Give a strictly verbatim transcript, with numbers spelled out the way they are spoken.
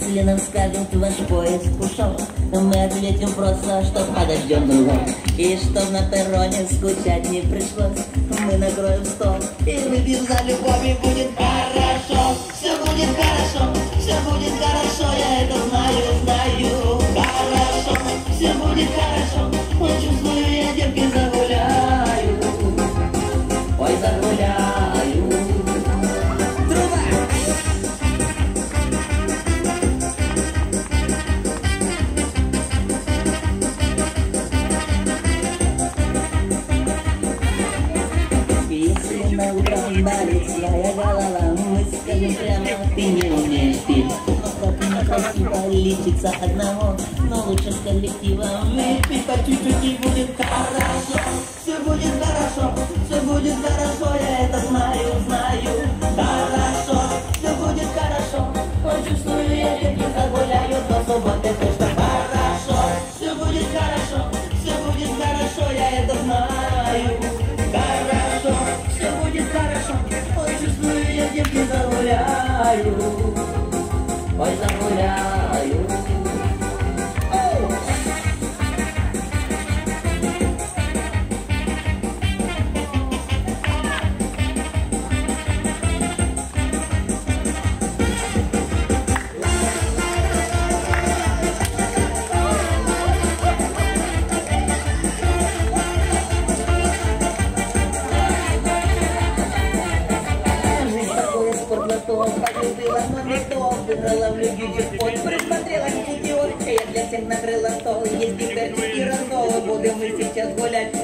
Если нам скажут, ваш поезд ушел, мы ответим просто, что подождем другой. И чтоб на перроне скучать не пришлось, мы накроем стол и выпьем за любовь, и будет хорошо. Все будет хорошо, все будет хорошо, я это знаю, знаю. Хорошо, все будет хорошо, ой, чувствую, я девки загуляю, ой, загуляю. Труба! Если на утром болит своя голова, мы скажем прямо, ты не умеешь пить. Но так некрасиво лечиться одного, но лучше с коллективом выпить по чуть-чуть, и будет хорошо. Все будет хорошо, все будет хорошо, я это знаю, знаю. Хорошо, все будет хорошо, ой, чувствую, я девки загуляю до субботы, точно хорошо. Все будет хорошо, все будет хорошо, я это знаю. Хорошо, все будет хорошо, ой, чувствую, я девки загуляю, ой, загуляю. Полюбила мамитов, выиграла в люби джекпот, присмотрелась в путеводке, я для всех накрыла стол. Есть гиберчики раздолы, будем мы сейчас гулять,